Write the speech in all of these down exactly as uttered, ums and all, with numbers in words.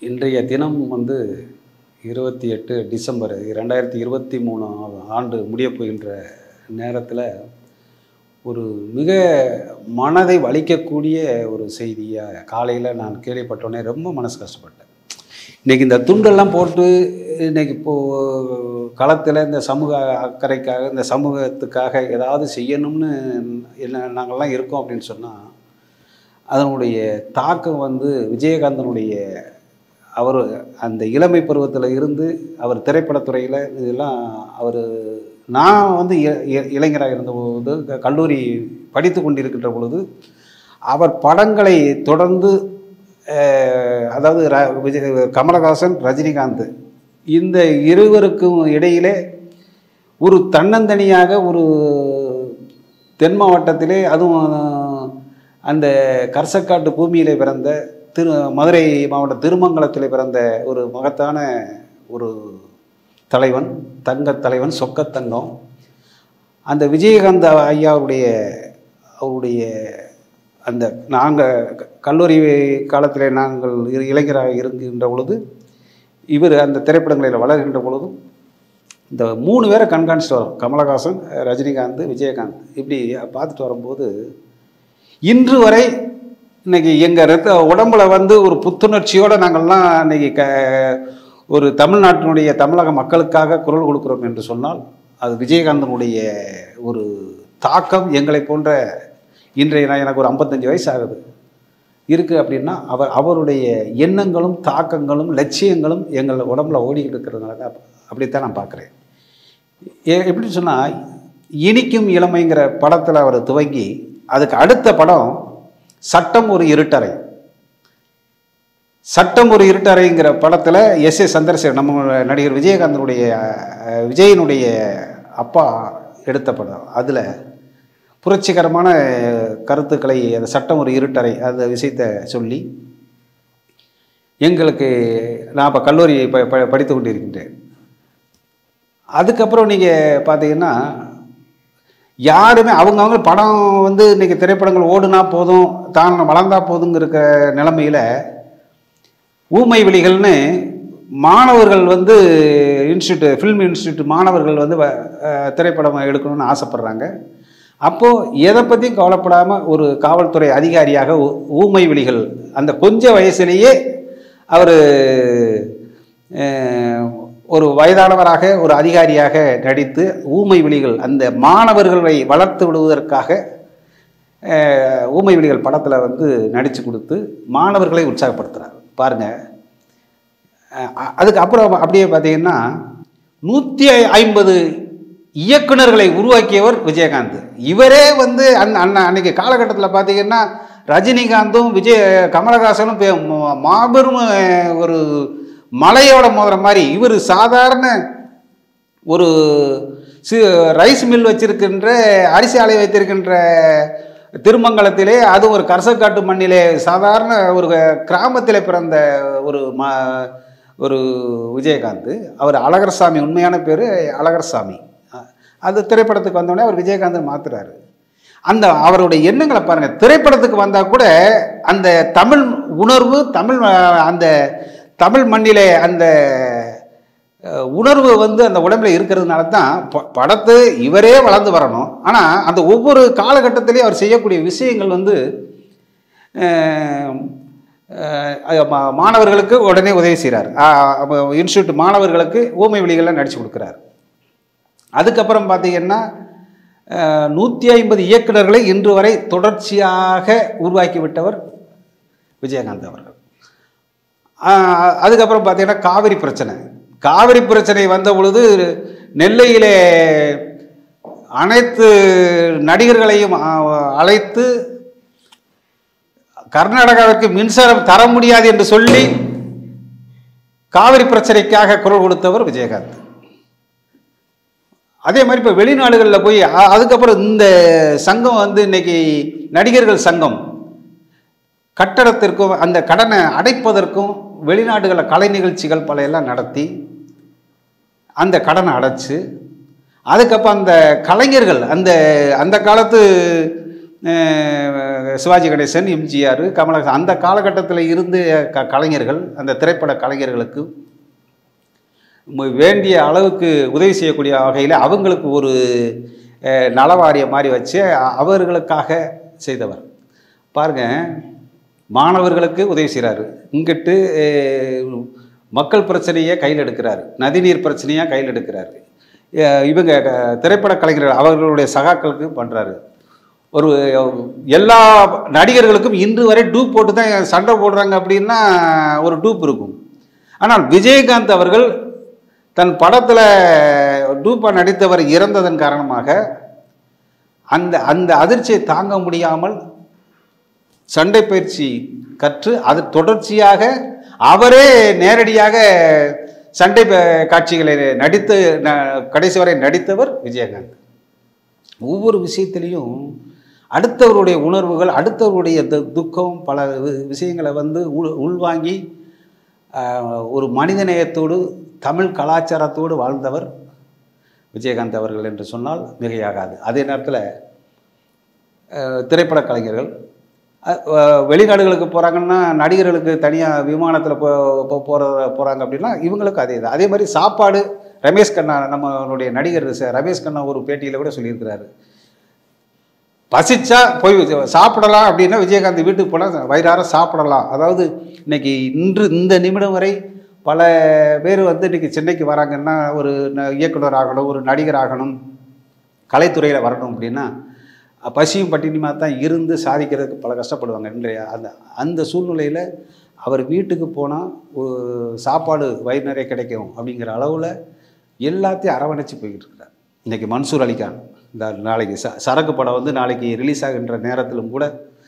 இன்றைய தினம் வந்து இருபத்தி எட்டு டிசம்பர் ரெண்டாயிரத்தி இருபத்தி மூணு ஆண்டு முடியப் போகின்ற நேரத்தில் ஒரு மிக மனதை வலிக்கக்கூடிய ஒரு செய்தியாக காலையில் நான் கேள்விப்பட்டோன்னே ரொம்ப மனசு கஷ்டப்பட்டேன். இன்றைக்கி இந்த துண்டெல்லாம் போட்டு இன்றைக்கி இப்போது களத்தில் இந்த சமூக அக்கறைக்காக இந்த சமூகத்துக்காக ஏதாவது செய்யணும்னு என்ன நாங்கள்லாம் இருக்கோம் அப்படின்னு சொன்னால் அதனுடைய தாக்கம் வந்து விஜயகாந்தனுடைய அவர் அந்த இளமை பருவத்தில் இருந்து அவர் திரைப்படத்துறையில் இதெல்லாம் அவர் நான் வந்து இளைஞராக இருந்தபோது கல்லூரி படித்து கொண்டிருக்கின்ற பொழுது அவர் படங்களை தொடர்ந்து அதாவது ர விஜய் கமலஹாசன் ரஜினிகாந்த் இந்த இருவருக்கும் இடையிலே ஒரு தன்னந்தனியாக ஒரு தென் மாவட்டத்திலே அதுவும் அந்த கர்சக்காட்டு பூமியிலே பிறந்த திரு மதுரை மாவட்ட திருமங்கலத்தில் பிறந்த ஒரு மகத்தான ஒரு தலைவன், தங்க தலைவன், சொக்கத்தங்கம். அந்த விஜயகாந்த் ஐயாவுடைய அவருடைய அந்த நாங்கள் கல்லூரி காலத்தில் நாங்கள் இளைஞராக இருக்கின்ற பொழுது இவர் அந்த திரைப்படங்களில் வளர்கின்ற பொழுதும் இந்த மூணு பேரை கண்காணிச்சுட்டு வரோம். கமலஹாசன், ரஜினிகாந்த், விஜயகாந்த் இப்படி பார்த்துட்டு வரும்போது இன்று வரை இன்றைக்கி எங்கள் ரத்த உடம்புல வந்து ஒரு புத்துணர்ச்சியோடு நாங்கள்லாம் இன்றைக்கி க ஒரு தமிழ்நாட்டினுடைய தமிழக மக்களுக்காக குரல் கொடுக்குறோம் என்று சொன்னால் அது விஜயகாந்தனுடைய ஒரு தாக்கம் எங்களை போன்ற இன்றைய நான் எனக்கு ஒரு ஐம்பத்தஞ்சு வயசு ஆகுது இருக்குது அப்படின்னா அவர் அவருடைய எண்ணங்களும் தாக்கங்களும் லட்சியங்களும் எங்கள் உடம்புல ஓடிக்கிட்டு இருக்கிறதுனால தான் அப்படித்தான் நான் பார்க்குறேன். ஏ எப்படின்னு சொன்னால் இனிக்கும் இளமைங்கிற படத்தில் அவர் துவங்கி அதுக்கு அடுத்த படம் சட்டம் ஒரு இருட்டறை. சட்டம் ஒரு இருட்டறைங்கிற படத்தில் எஸ் ஏ சந்திரசேகர் நம்ம நடிகர் விஜயகாந்தனுடைய விஜயனுடைய அப்பா எடுத்த படம். அதில் புரட்சிகரமான கருத்துக்களை அந்த சட்டம் ஒரு இருட்டறை அந்த விஷயத்தை சொல்லி எங்களுக்கு நான் இப்போ கல்லூரி ப படித்து கொண்டிருக்கின்றேன். அதுக்கப்புறம் நீங்கள் பார்த்தீங்கன்னா யாருமே அவங்கவுங்க படம் வந்து இன்றைக்கி திரைப்படங்கள் ஓடுனா போதும் தான் வளர்ந்தா போதுங்கிற நிலைமையில் ஊமை விழிகள்னு மாணவர்கள் வந்து இன்ஸ்டியூட் ஃபில்ம் இன்ஸ்டியூட் மாணவர்கள் வந்து திரைப்படம் எடுக்கணும்னு ஆசைப்பட்றாங்க. அப்போது எதை பற்றியும் கவலைப்படாமல் ஒரு காவல்துறை அதிகாரியாக ஊமை விழிகள் அந்த கொஞ்ச வயசுலேயே அவர் ஒரு வயதானவராக ஒரு அதிகாரியாக நடித்து ஊமை விழிகள் அந்த மாணவர்களை வளர்த்து விடுவதற்காக ஊமை விழிகள் படத்தில் வந்து நடித்து கொடுத்து மாணவர்களை உற்சாகப்படுத்துகிறார் பாருங்கள். அதுக்கு அப்புறம் அப்படியே பார்த்தீங்கன்னா நூற்றி ஐம்பது இயக்குநர்களை உருவாக்கியவர் விஜயகாந்த். இவரே வந்து அந் அண்ணா அன்னைக்கு காலகட்டத்தில் பார்த்தீங்கன்னா ரஜினிகாந்தும் விஜய் கமலஹாசனும் மாபெரும் ஒரு மலையோட மோதுற மாதிரி இவர் சாதாரண ஒரு சி ரைஸ் மில் வச்சிருக்கின்ற அரிசி ஆலை வைத்திருக்கின்ற திருமங்கலத்திலே அது ஒரு கர்சக்காட்டு மண்ணிலே சாதாரண ஒரு கிராமத்தில் பிறந்த ஒரு ம ஒரு விஜயகாந்த். அவர் அழகர்சாமி, உண்மையான பேர் அழகர்சாமி. அது திரைப்படத்துக்கு வந்தோடனே அவர் விஜயகாந்தன் மாற்றுறாரு. அந்த அவருடைய எண்ணங்களை பாருங்கள். திரைப்படத்துக்கு வந்தால் கூட அந்த தமிழ் உணர்வு தமிழ் அந்த தமிழ் மண்ணிலே அந்த உணர்வு வந்து அந்த உடம்புல இருக்கிறதுனால தான் படத்து இவரே வளர்ந்து வரணும். ஆனால் அந்த ஒவ்வொரு காலகட்டத்திலையும் அவர் செய்யக்கூடிய விஷயங்கள் வந்து மாணவர்களுக்கு உடனே உதவி செய்கிறார். இன்ஸ்டியூட் மாணவர்களுக்கு ஊமை விழிகள்லாம் நடித்து கொடுக்குறார். அதுக்கப்புறம் பார்த்தீங்கன்னா நூற்றி ஐம்பது இயக்குநர்களை இன்று வரை தொடர்ச்சியாக உருவாக்கி விட்டவர் விஜயகாந்த் அவர்கள். அதுக்கப்புறம் பார்த்தீங்கன்னா காவிரி பிரச்சனை காவிரி பிரச்சனை வந்த பொழுது நெல்லையிலே அனைத்து நடிகர்களையும் அழைத்து கர்நாடகாவிற்கு மின்சாரம் தர முடியாது என்று சொல்லி காவிரி பிரச்சனைக்காக குரல் கொடுத்தவர் விஜயகாந்த். அதே மாதிரி இப்போ வெளிநாடுகளில் போய் அதுக்கப்புறம் இந்த சங்கம் வந்து இன்னைக்கு நடிகர்கள் சங்கம் கட்டடத்திற்கும் அந்த கடனை அடைப்பதற்கும் வெளிநாடுகளில் கலை நிகழ்ச்சிகள் பல எல்லாம் நடத்தி அந்த கடனை அடைச்சு அதுக்கப்புறம் அந்த கலைஞர்கள் அந்த அந்த காலத்து சிவாஜி கணேசன், எம்ஜிஆர், கமலஹாசன் அந்த காலகட்டத்தில் இருந்து க கலைஞர்கள் அந்த திரைப்பட கலைஞர்களுக்கு வேண்டிய அளவுக்கு உதவி செய்யக்கூடிய வகையில் அவங்களுக்கு ஒரு நலவாரிய மாதிரி வச்சு அவர்களுக்காக செய்தவர். பாருங்கள், மாணவர்களுக்கு உதவி செய்கிறாரு, இங்கிட்டு மக்கள் பிரச்சனையை கையில் எடுக்கிறாரு, நதிநீர் பிரச்சனையாக கையில் எடுக்கிறாரு. இவங்க திரைப்பட கலைஞர்கள் அவர்களுடைய சகாக்களுக்கு பண்ணுறாரு. ஒரு எல்லா நடிகர்களுக்கும் இன்று வரை டூப் போட்டு தான் சண்டை போடுறாங்க அப்படின்னா ஒரு டூப் இருக்கும். ஆனால் விஜயகாந்த் அவர்கள் தன் படத்தில் டூப்பாக நடித்தவர் இறந்ததன் காரணமாக அந்த அந்த அதிர்ச்சியை தாங்க முடியாமல் சண்டை பயிற்சி கற்று அது தொடர்ச்சியாக அவரே நேரடியாக சண்டை காட்சிகளை நடித்து கடைசி வரை நடித்தவர் விஜயகாந்த். ஒவ்வொரு விஷயத்திலையும் அடுத்தவருடைய உணர்வுகள், அடுத்தவருடைய துக்கம், பல விஷயங்களை வந்து உள் உள்வாங்கி ஒரு மனிதநேயத்தோடு தமிழ் கலாச்சாரத்தோடு வாழ்ந்தவர் விஜயகாந்த் அவர்கள் என்று சொன்னால் மிகையாகாது. அதே நேரத்தில் திரைப்பட கலைஞர்கள் வெளிநாடுகளுக்கு போகிறாங்கன்னா நடிகர்களுக்கு தனியாக விமானத்தில் போ போகிற போகிறாங்க அப்படின்னா இவங்களுக்கு அதே தான். அதே மாதிரி சாப்பாடு, ரமேஷ் கண்ணா நம்மளுடைய நடிகர் ரமேஷ் கண்ணா ஒரு பேட்டியில் கூட சொல்லியிருக்கிறாரு, பசிச்சா போய் சாப்பிடலாம் அப்படின்னா விஜயகாந்த் வீட்டுக்கு போனால் வயிறார சாப்பிடலாம். அதாவது இன்றைக்கி இன்று இந்த நிமிடம் வரை பல பேர் வந்து இன்றைக்கி சென்னைக்கு வராங்கன்னா ஒரு இயக்குனர் ஆகணும், ஒரு நடிகர் ஆகணும், கலைத்துறையில் வரணும் அப்படின்னா பசியும் பட்டினியுமாக தான் இருந்து சாதிக்கிறதுக்கு பல கஷ்டப்படுவாங்க. இன்றைய அந்த அந்த சூழ்நிலையில் அவர் வீட்டுக்கு போனால் சாப்பாடு வயிறு நிறைய கிடைக்கும் அப்படிங்கிற அளவில் எல்லாத்தையும் அரவணைச்சு போய்கிட்டு இருக்கிறார். இன்றைக்கி மன்சூர் அலிகான் இந்த நாளைக்கு ச சரக்கு படம் வந்து நாளைக்கு ரிலீஸ் ஆகின்ற நேரத்திலும் கூட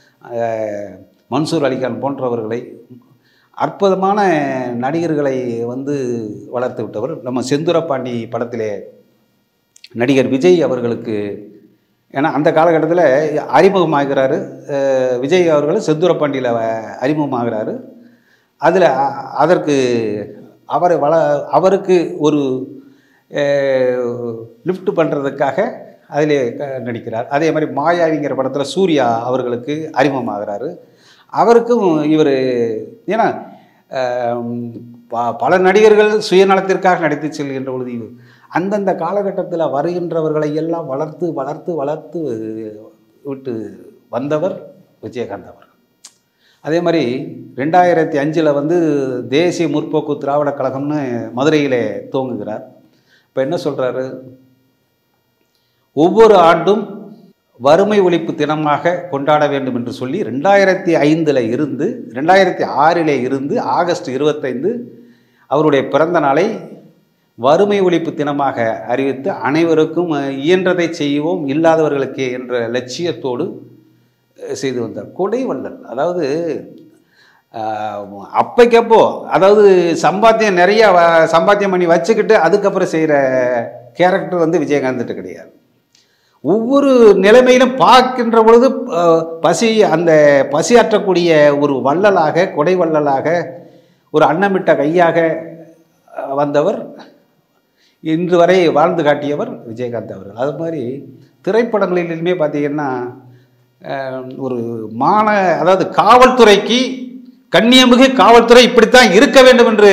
மன்சூர் அலிகான் போன்றவர்களை அற்புதமான நடிகர்களை வந்து வளர்த்து விட்டவர். நம்ம செந்தூரபாண்டி படத்திலே நடிகர் விஜய் அவர்களுக்கு, ஏன்னா அந்த காலகட்டத்தில் அறிமுகமாகிறாரு விஜய் அவர்கள், செந்தூரபாண்டியில் அறிமுகமாகிறாரு. அதில் அதற்கு அவரை வள அவருக்கு ஒரு லிஃப்ட் பண்ணுறதுக்காக அதிலே நடிக்கிறார். அதே மாதிரி மாயாவிங்கிற படத்தில் சூர்யா அவர்களுக்கு அறிமுகமாகிறாரு. அவருக்கும் இவர், ஏன்னா பல நடிகர்கள் சுயநலத்திற்காக நடித்து செல்கின்ற பொழுது அந்தந்த காலகட்டத்தில் வருகின்றவர்களை எல்லாம் வளர்த்து வளர்த்து வளர்த்து விட்டு வந்தவர் விஜயகாந்த் அவர்கள். அதே மாதிரி ரெண்டாயிரத்தி அஞ்சில் வந்து தேசிய முற்போக்கு திராவிட கழகம்னு மதுரையிலே துவங்குகிறார். இப்போ என்ன சொல்கிறாரு, ஒவ்வொரு ஆண்டும் வறுமை ஒழிப்பு தினமாக கொண்டாட வேண்டும் என்று சொல்லி ரெண்டாயிரத்தி ஐந்தில் இருந்து ரெண்டாயிரத்தி ஆறிலே இருந்து ஆகஸ்ட் இருபத்தைந்து அவருடைய பிறந்த நாளை வறுமை ஒழிப்பு தினமாக அறிவித்து அனைவருக்கும் இயன்றதை செய்வோம் இல்லாதவர்களுக்கே என்ற லட்சியத்தோடு செய்து வந்தார். கொடை வள்ளல், அதாவது அப்பைக்கப்போ, அதாவது சம்பாத்தியம் நிறைய சம்பாத்தியம் பண்ணி வச்சுக்கிட்டு அதுக்கப்புறம் செய்கிற கேரக்டர் வந்து விஜயகாந்த் கிடையாது. ஒவ்வொரு நிலைமையிலும் பார்க்கின்ற பொழுது பசி, அந்த பசியாற்றக்கூடிய ஒரு வள்ளலாக, கொடை வள்ளலாக, ஒரு அன்னமிட்ட கையாக வந்தவர், இன்று வரை வாழ்ந்து காட்டியவர் விஜயகாந்த் அவர்கள். அது மாதிரி திரைப்படங்களிலுமே பார்த்திங்கன்னா ஒரு மான, அதாவது காவல்துறைக்கு கண்ணியமிகு காவல்துறை இப்படித்தான் இருக்க வேண்டும் என்று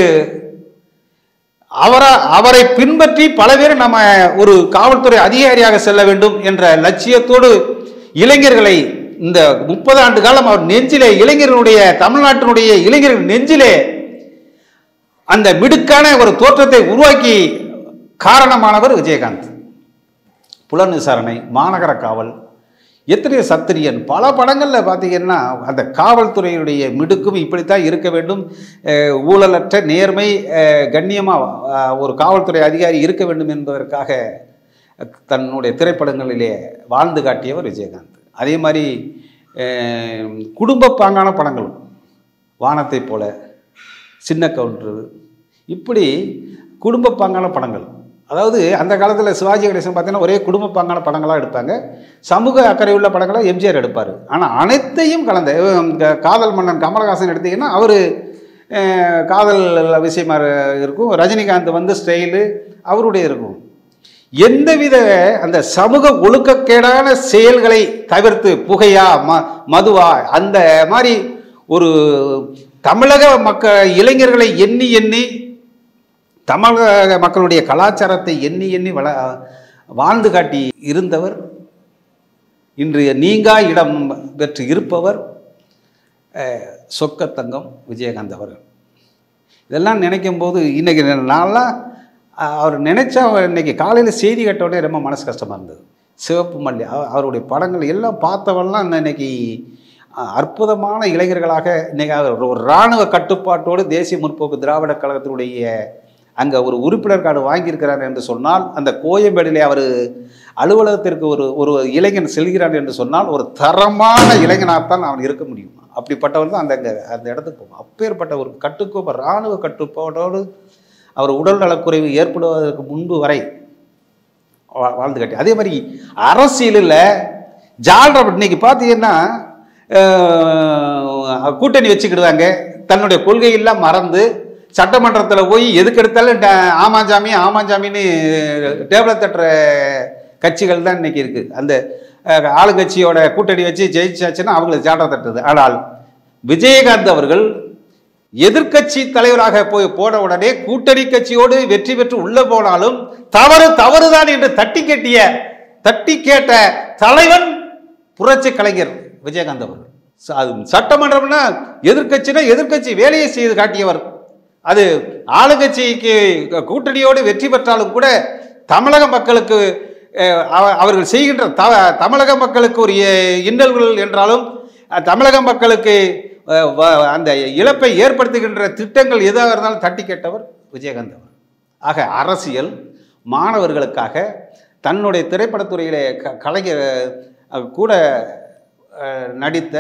அவரை அவரை பின்பற்றி பல பேர் நம்ம ஒரு காவல்துறை அதிகாரியாக செல்ல வேண்டும் என்ற லட்சியத்தோடு இளைஞர்களை இந்த முப்பது ஆண்டு காலம் அவர் நெஞ்சிலே, இளைஞர்களுடைய தமிழ்நாட்டினுடைய இளைஞர்கள் நெஞ்சிலே அந்த மிடுக்கான ஒரு தோற்றத்தை உருவாக்கி காரணமானவர் விஜயகாந்த். புலன் விசாரணை, மாநகர காவல், எத்தனையோ சத்திரியன், பல படங்களில் பார்த்தீங்கன்னா அந்த காவல்துறையுடைய மிடுக்கும் இப்படித்தான் இருக்க வேண்டும், ஊழலற்ற நேர்மை கண்ணியமாக ஒரு காவல்துறை அதிகாரி இருக்க வேண்டும் என்பதற்காக தன்னுடைய திரைப்படங்களிலே வாழ்ந்து காட்டியவர் விஜயகாந்த். அதே மாதிரி குடும்ப பாங்கான படங்களும், வானத்தை போல, சின்ன கவுண்டரு, இப்படி குடும்ப பாங்கான படங்கள். அதாவது அந்த காலத்தில் சிவாஜி கணேசன் பார்த்தீங்கன்னா ஒரே குடும்ப பாங்கான படங்களாக எடுப்பாங்க, சமூக அக்கறை உள்ள படங்களாக எம்ஜிஆர் எடுப்பார். ஆனால் அனைத்தையும் கலந்த காதல் மன்னன் கமலஹாசன் எடுத்தீங்கன்னா அவர் காதல் விஷயமாக இருக்கும், ரஜினிகாந்த் வந்து ஸ்டைலு அவருடைய இருக்கும். எந்தவித அந்த சமூக ஒழுக்கக்கேடான செயல்களை தவிர்த்து புகையா ம மதுவா அந்த மாதிரி ஒரு தமிழக மக்கள் இளைஞர்களை எண்ணி எண்ணி தமிழக மக்களுடைய கலாச்சாரத்தை எண்ணி எண்ணி வள வாழ்ந்து காட்டி இருந்தவர் இன்று நீங்கா இடம் பெற்று இருப்பவர் சொக்கத்தங்கம் விஜயகாந்த் அவர்கள். இதெல்லாம் நினைக்கும் போது இன்றைக்கி நான்லாம் அவர் நினைச்சா இன்னைக்கு காலையில் செய்தி கேட்டவுடனே ரொம்ப மனசு கஷ்டமாக இருந்தது. சிவப்பு மல்லி அவருடைய படங்கள் எல்லாம் பார்த்தவெல்லாம் இன்னைக்கு அற்புதமான இளைஞர்களாக இன்றைக்கி அவர் ஒரு இராணுவ கட்டுப்பாட்டோடு தேசிய முற்போக்கு திராவிட கழகத்தினுடைய அங்கே ஒரு உறுப்பினர் கார்டு வாங்கியிருக்கிறார் என்று சொன்னால், அந்த கோயம்பேடிலே அவர் அலுவலகத்திற்கு ஒரு ஒரு இளைஞன் செல்கிறான் என்று சொன்னால் ஒரு தரமான இளைஞனாகத்தான் அவன் இருக்க முடியும். அப்படிப்பட்டவர் தான் அந்த அந்த இடத்துக்கு போகும். அப்பேற்பட்ட ஒரு கட்டுக்கோப்பு இராணுவ கட்டுப்பாட்டோடு அவர் உடல் நலக்குறைவு ஏற்படுவதற்கு முன்பு வரை வாழ்ந்து காட்டி. அதே மாதிரி அரசியலில் ஜால்ரா இன்னைக்கு பார்த்தீங்கன்னா கூட்டணி வச்சுக்கிடுவாங்க. தன்னுடைய கொள்கையெல்லாம் மறந்து சட்டமன்றத்தில் போய் எதுக்கு எடுத்தாலும் ஆமாஞ்சாமி ஆமாஞ்சாமின்னு டேபிளை தட்டுற கட்சிகள் தான் இன்னைக்கு இருக்குது. அந்த ஆளுங்கட்சியோட கூட்டணி வச்சு ஜெயிச்சாச்சுன்னா அவங்களுக்கு ஜால்ரா தட்டுது. ஆனால் விஜயகாந்த் அவர்கள் எதிர்கட்சி தலைவராக போய் போன உடனே கூட்டணி கட்சியோடு வெற்றி பெற்று உள்ள போனாலும் தவறு தவறுதான் என்று தட்டி கேட்டிய தட்டி கேட்ட தலைவன் புரட்சி கலைஞர் விஜயகாந்த் அவர்கள். சட்டமன்றம்னா எதிர்கட்சினா எதிர்கட்சி வேலையை செய்து காட்டியவர். அது ஆளுங்கட்சிக்கு கூட்டணியோடு வெற்றி பெற்றாலும் கூட தமிழக மக்களுக்கு அவர்கள் செய்கின்ற த தமிழக மக்களுக்கு ஒரு இன்னல்கள் என்றாலும் தமிழக மக்களுக்கு அந்த இழப்பை ஏற்படுத்துகின்ற திட்டங்கள் எதாக இருந்தாலும் தட்டி கேட்டவர் விஜயகாந்த் அவர். ஆக அரசியல் மாணவர்களுக்காக தன்னுடைய திரைப்படத்துறையிலே க கலைஞர் கூட நடித்த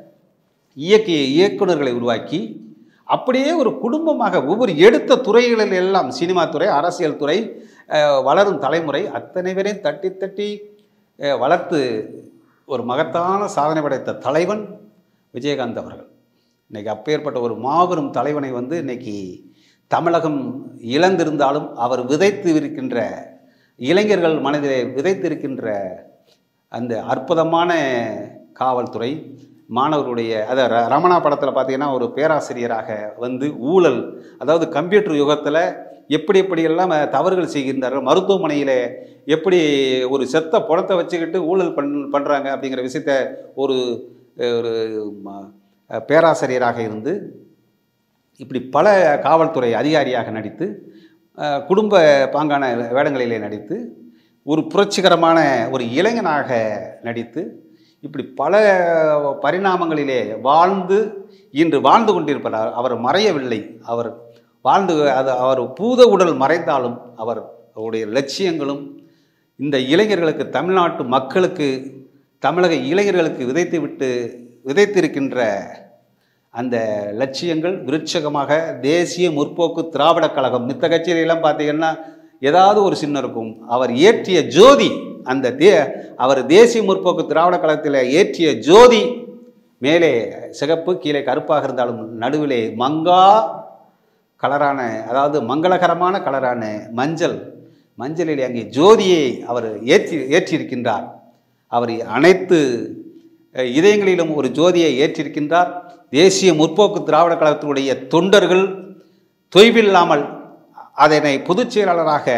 இயக்கிய இயக்குநர்களை உருவாக்கி அப்படியே ஒரு குடும்பமாக ஒவ்வொரு எடுத்த துறைகளில் எல்லாம் சினிமா துறை, அரசியல் துறை, வளரும் தலைமுறை அத்தனை பேரையும் தட்டி தட்டி வளர்த்து ஒரு மகத்தான சாதனை படைத்த தலைவன் விஜயகாந்த் அவர்கள். இன்றைக்கி அப்பேற்பட்ட ஒரு மாபெரும் தலைவனை வந்து இன்றைக்கி தமிழகம் இழந்திருந்தாலும் அவர் விதைத்து இருக்கின்ற இளைஞர்கள் மனதிலே விதைத்திருக்கின்ற அந்த அற்புதமான காவல்துறை மாணவர்களுடைய அதை ரமணா படத்தில் பார்த்தீங்கன்னா ஒரு பேராசிரியராக வந்து ஊழல், அதாவது கம்ப்யூட்டர் யுகத்தில் எப்படி எப்படியெல்லாம் தவறுகள் செய்கின்றார்கள், மருத்துவமனையில் எப்படி ஒரு செத்த பணத்தை வச்சுக்கிட்டு ஊழல் பண் பண்ணுறாங்க அப்படிங்கிற விஷயத்த ஒரு ஒரு பேராசிரியராக இருந்து இப்படி பல காவல்துறை அதிகாரியாக நடித்து குடும்ப பாங்கான வேடங்களிலே நடித்து ஒரு புரட்சிகரமான ஒரு இளைஞனாக நடித்து இப்படி பல பரிணாமங்களிலே வாழ்ந்து இன்று வாழ்ந்து கொண்டிருப்பார். அவர் மறையவில்லை. அவர் வாழ்ந்து அது அவர் பூத உடல் மறைந்தாலும் அவர் அவருடைய லட்சியங்களும் இந்த இளைஞர்களுக்கு தமிழ்நாட்டு மக்களுக்கு தமிழக இளைஞர்களுக்கு விதைத்து விட்டு விதைத்திருக்கின்ற அந்த லட்சியங்கள் விருட்சகமாக தேசிய முற்போக்கு திராவிட கழகம் மித்த கட்சியிலெல்லாம் பார்த்தீங்கன்னா ஏதாவது ஒரு சின்னம் இருக்கும். அவர் ஏற்றிய ஜோதி அந்த தே அவர் தேசிய முற்போக்கு திராவிட கழகத்தில் ஏற்றிய ஜோதி மேலே சிகப்பு கீழே கருப்பாக இருந்தாலும் நடுவிலே மங்கா கலரான, அதாவது மங்களகரமான கலரான மஞ்சள் மஞ்சளிலே அங்கே ஜோதியை அவர் ஏற்றி ஏற்றியிருக்கின்றார். அவர் அனைத்து இதயங்களிலும் ஒரு ஜோதியை ஏற்றிருக்கின்றார். தேசிய முற்போக்கு திராவிட கழகத்தினுடைய தொண்டர்கள் தொய்வில்லாமல் அதனை பொதுச் செயலாளராக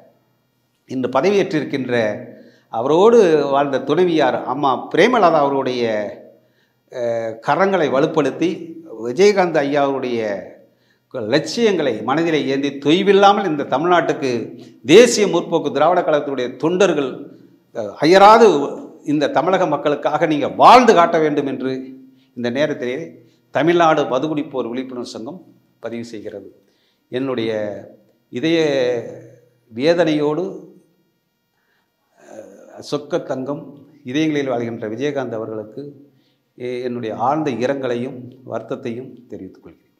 இன்று பதவியேற்றிருக்கின்ற அவரோடு வாழ்ந்த துணைவியார் அம்மா பிரேமலதா அவருடைய கரங்களை வலுப்படுத்தி விஜயகாந்த் ஐயா அவருடைய லட்சியங்களை மனதிலே ஏந்தி தொய்வில்லாமல் இந்த தமிழ்நாட்டுக்கு தேசிய முற்போக்கு திராவிட கழகத்தினுடைய தொண்டர்கள் அயராது இந்த தமிழக மக்களுக்காக நீங்கள் வாழ்ந்து காட்ட வேண்டும் என்று இந்த நேரத்திலே தமிழ்நாடு மதுகுடிப்போர் விழிப்புணர்வு சங்கம் பதிவு செய்கிறது. என்னுடைய இதய வேதனையோடு சொக்கத்தங்கம் இதயங்களில் வாழ்கின்ற விஜயகாந்த் அவர்களுக்கு என்னுடைய ஆழ்ந்த இரங்கலையும் வருத்தத்தையும் தெரிவித்துக் கொள்கிறேன்.